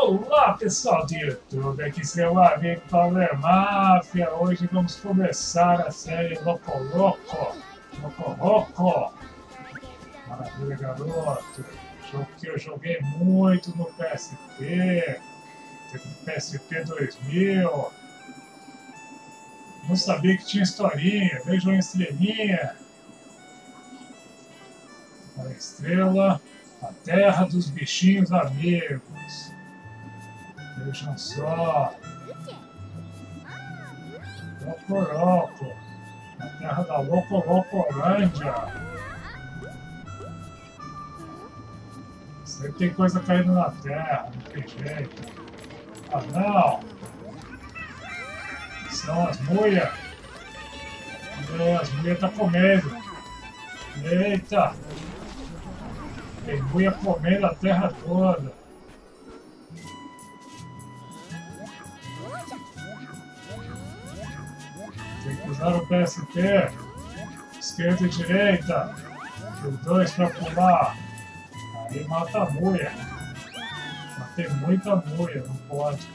Olá pessoal do YouTube, aqui seu amigo Power Máfia. Hoje vamos começar a série Loco Loco. Maravilha, garoto. Jogo que eu joguei muito no PSP, no PSP 2000. Não sabia que tinha historinha. Veja uma estrelinha. A estrela, a terra dos bichinhos amigos. Vejam só. Loco, a terra da Locolândia. Sempre tem coisa caindo na terra, não tem jeito. Ah, não! São as muias. As muias estão comendo. Eita! Tem muia comendo a terra toda. Tem que usar o PSP. Esquerda e direita. Os dois para pular. Aí mata a muia. Mas tem muita muia, não pode.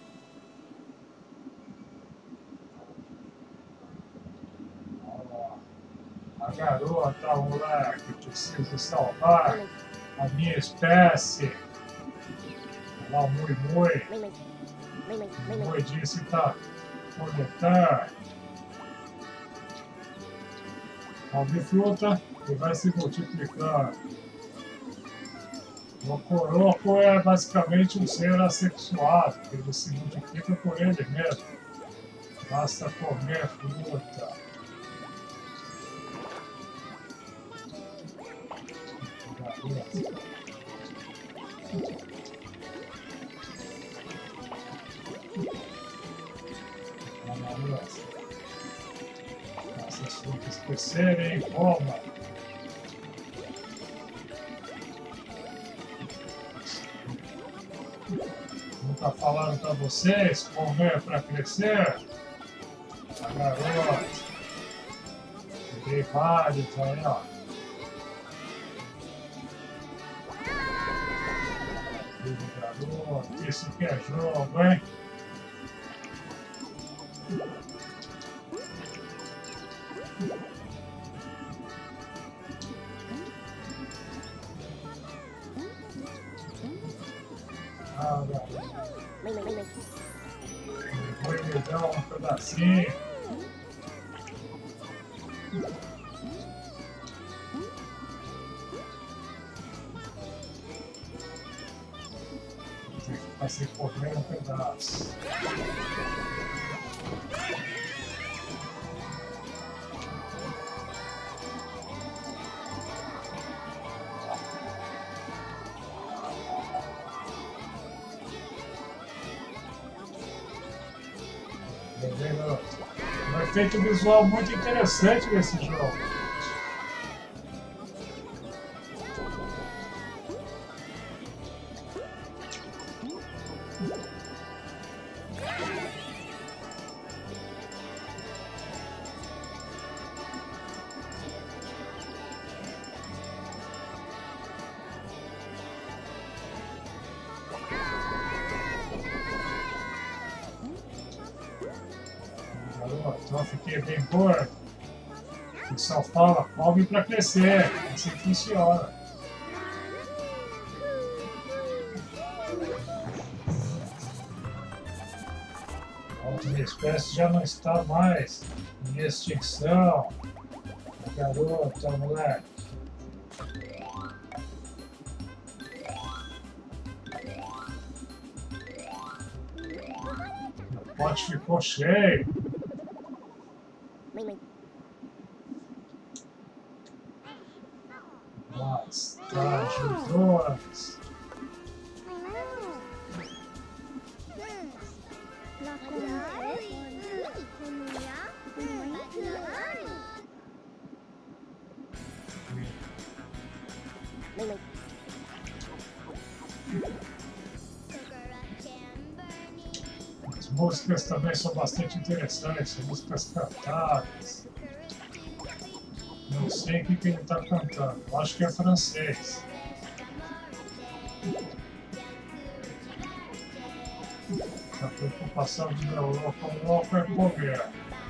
A garota, moleque, preciso salvar a minha espécie. Olha lá o Mui. O Mui disse que tá coletar. Come fruta e vai se multiplicar. O Coroco é basicamente um ser assexuado, que ele se multiplica por ele mesmo. Basta comer fruta. Essas frutas crescerem, coma. Nunca falaram para vocês comer para crescer? A garota. Peguei vários aí, ó. Garoto, isso que é jogo, hein? Ah, vou me dar um pedacinho. Vai ser comer um pedaço. Um efeito visual muito interessante nesse jogo. Então fiquei bem gordo. O pessoal fala, come para crescer. Assim funciona. A minha espécie já não está mais em extinção. Garota, moleque. O pote ficou cheio. Mas tá ajudando. As músicas também são bastante interessantes, são músicas cantadas. Não sei o que ele está cantando, eu acho que é francês. passando do meu louco é comer.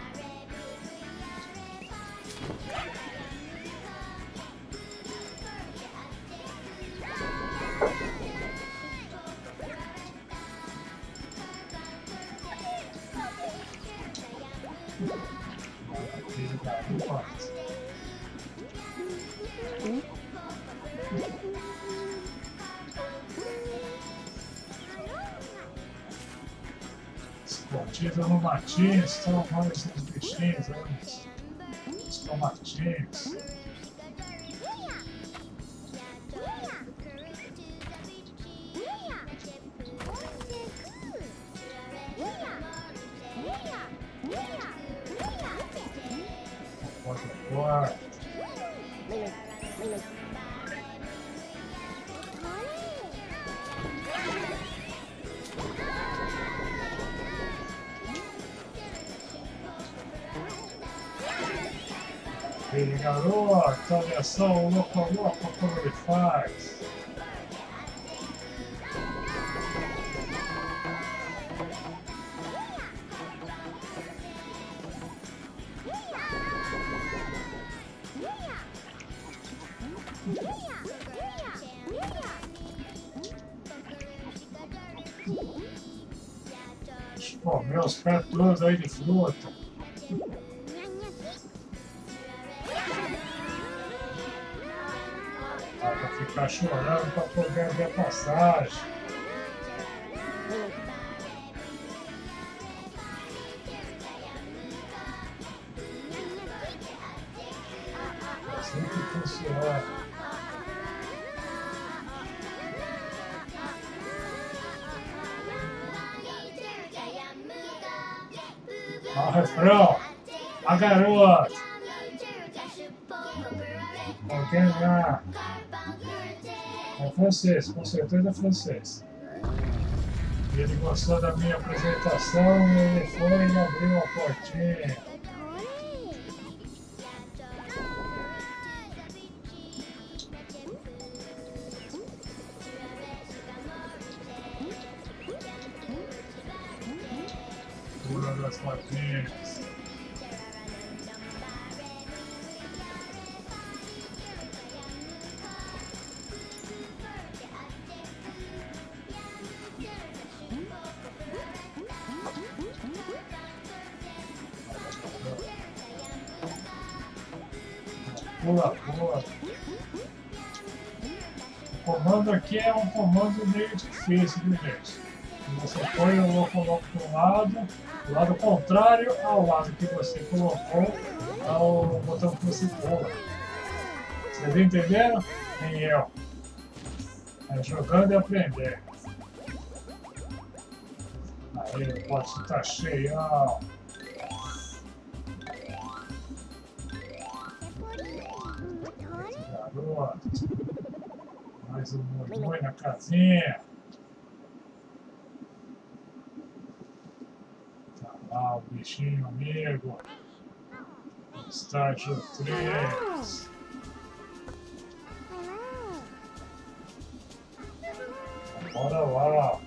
Escondido no matinho, estão mais os bichinhos antes. Os tomatinhos. Bora. Ele, garoto, olha só o louco como ele faz. Comeu os pés todos aí de fruta. Para ficar chorando para poder ver a passagem. Assim que funciona. Olha o refrão. A garota. Alguém lá. É francês, com certeza é francês. E ele gostou da minha apresentação e ele foi e abriu a portinha. Pula das patinhas. Pula, pula. O comando aqui é um comando meio difícil, viu, gente? Você põe o louco para um lado, do lado contrário ao lado que você colocou, ao botão que você pula. Vocês entenderam? Nem eu. É jogando e aprender. Aí o pote tá cheião. Garoto. Mais um mormônio na casinha. Tá lá o bichinho amigo. Estágio 3. Bora lá.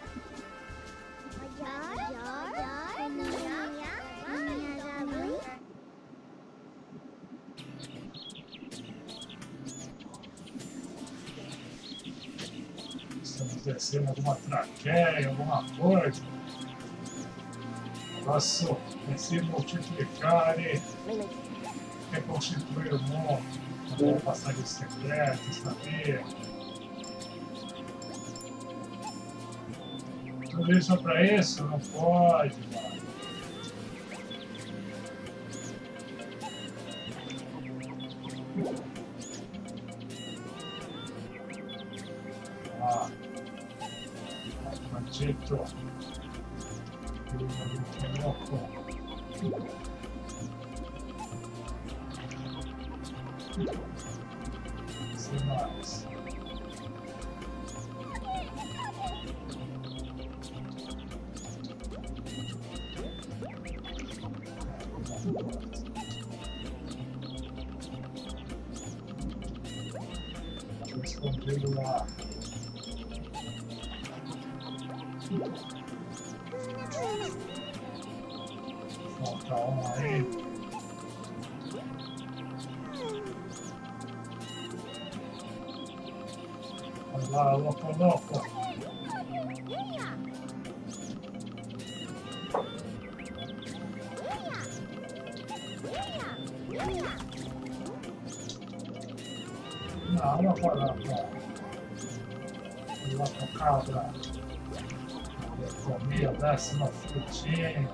Estamos descendo alguma traqueia, alguma coisa. Posso se multiplicar e reconstituir o mundo. Não passagem secreta, sabia? Tudo isso é pra isso? Não pode, mano. Ah, maldito. Que louco. Sem mais. Escondido lá. Mata um aí. Vai lá, louco, louco. Não, não vai lá, vai lá pra cabra. Eu comi a 10ª frutinha.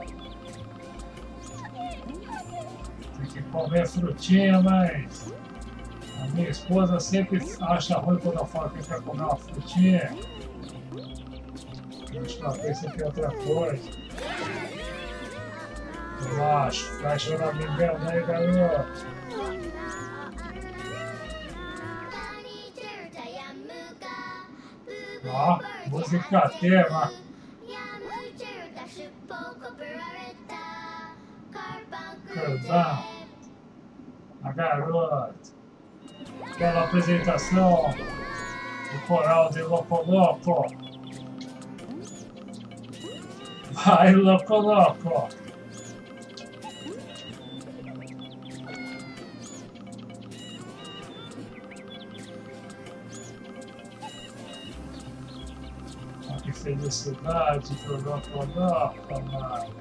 Tem que comer frutinha, mas a minha esposa sempre acha ruim quando eu falo que quer comer uma frutinha. Acho que ela pensa que é outra coisa. Relaxa, vai chorar me engano aí, garoto. Ó, música tema. Cantão. A garota. Aquela apresentação do coral de Loco Loco. Vai, Loco Loco. Que felicidade pro Loco Loco, mano.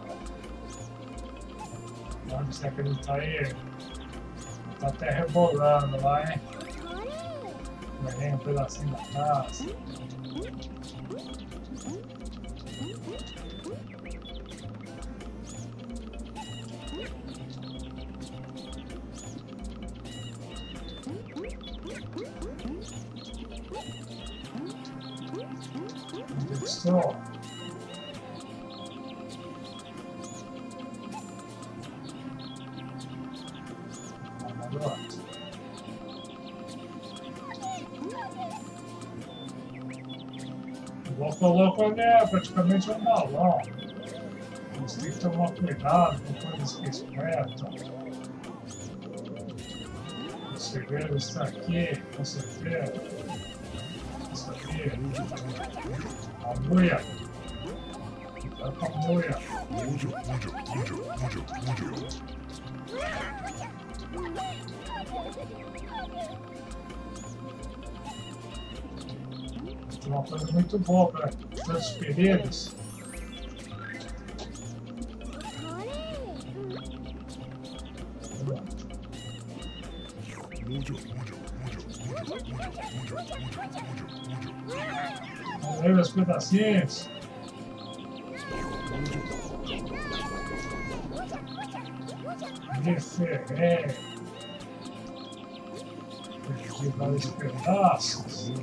Onde será que ele tá aí? Tá até rebolando lá, hein? Ganhei um pedacinho da casa. Onde estou? O Loco Loco é praticamente um balão. Você tem que tomar cuidado com coisas que espetam. O segredo está aqui, com certeza. Isso aqui. A mulher. Vai com a mulher. Tem uma coisa muito boa para tantos perigos. Vamos ver os pedacinhos. Me ferrei. Perdi vários pedaços.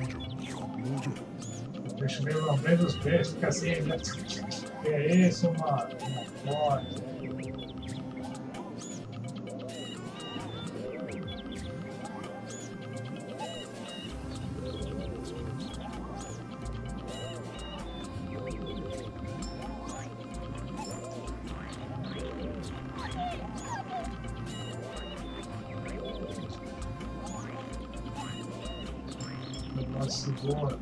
Deixa eu ver lambendo os beijos, fica assim, né? Que é isso, mano? Não pode. Segura.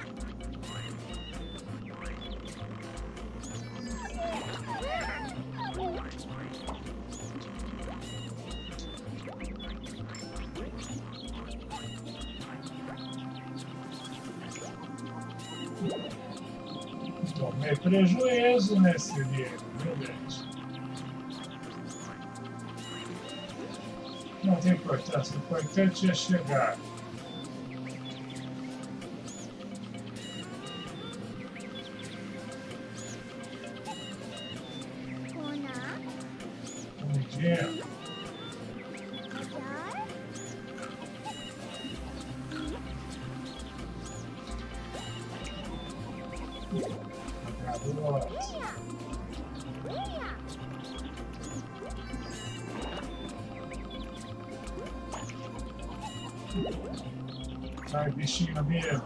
Tomei prejuízo nesse livro, viu, gente? Não tem importância, o importante é chegar. Sai, bichinho mesmo.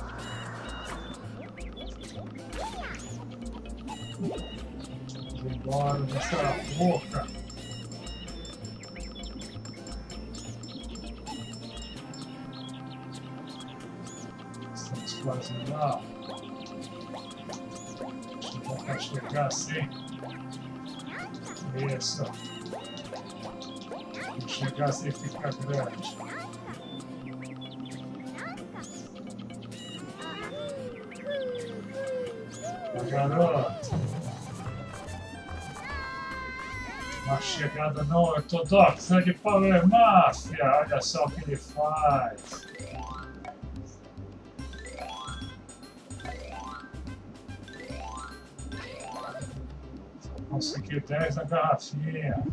Vamos embora dessa boca. Estamos quase lá. Deixa eu chegar assim. Isso. Vou chegar sem ficar grande. Garoto. Uma chegada não ortodoxa de Power Mafia. Olha só o que ele faz. Consegui 10 na garrafinha.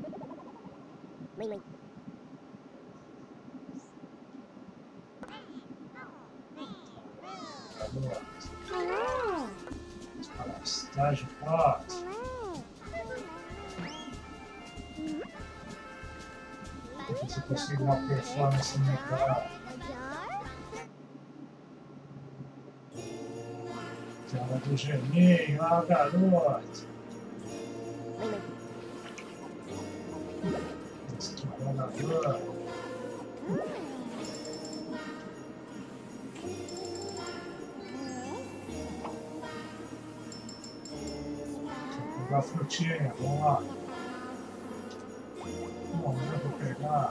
Estágio 4. Ver se eu consigo uma performance melhor. Tela do gelinho, ah, garoto. Explorador. Pegar a frutinha, vamos lá. Não, não vou pegar.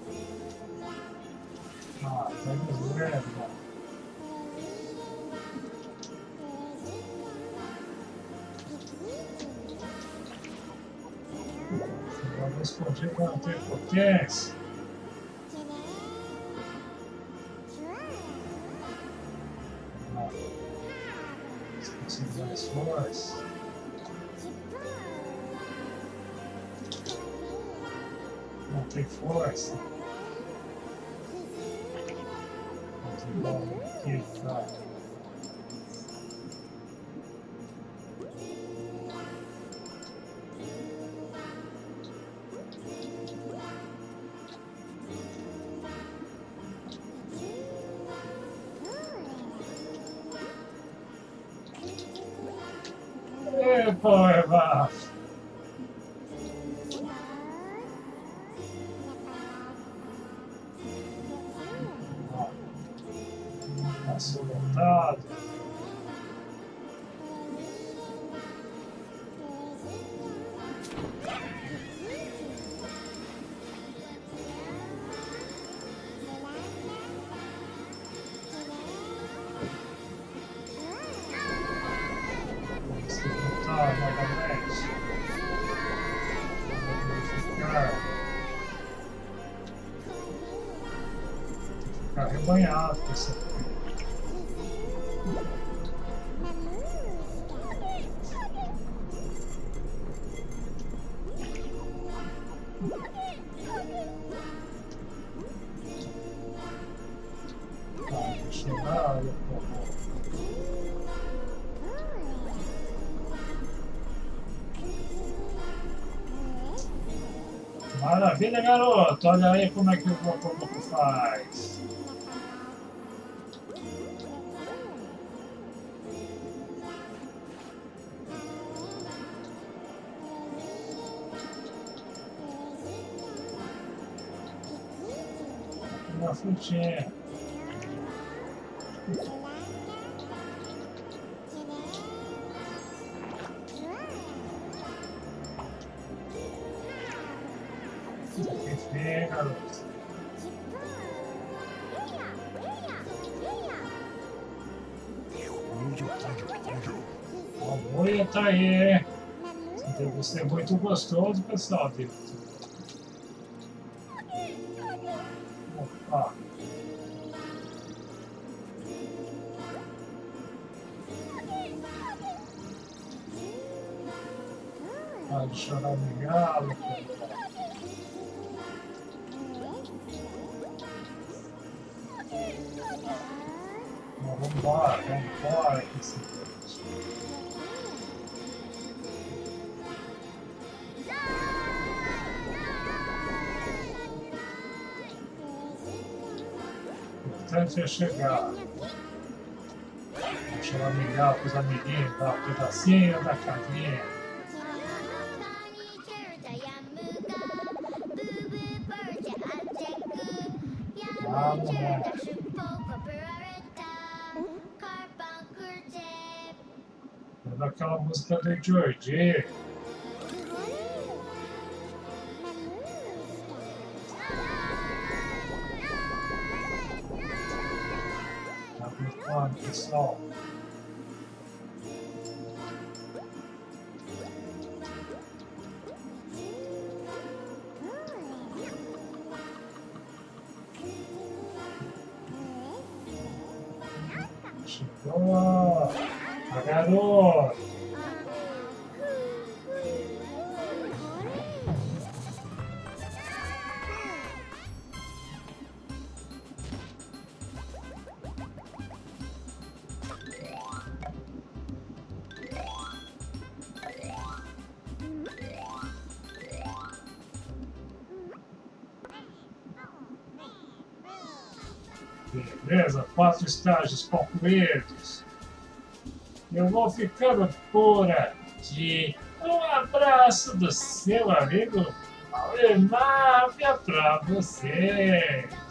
Ah, tá deserto. Eu vou esconder para não ter potência. Esqueci mais força. Não tem força. Não tem bola aqui, tá? Epa, passou lotado. Novamente. Ficar rebanhado com isso aqui. Deixa eu dar, olha, por favor. Maravilha, garoto! Olha aí como é que o Goku faz. Uma frutinha. Enfim, garoto. A moia tá aí. Deve ser muito gostoso, pessoal. Opa. Pode choramingá-lo. Vamos embora aqui, simplesmente. O importante é chegar. Vamos choramingar com os amiguinhos, dar um pedacinho da casinha. Vamos, né? Daquela música do Georgie. continuando, pessoal. Chegou a garota. Beleza, 4 estágios concluídos. Eu vou ficando por aqui. Um abraço do seu amigo Máfia pra você.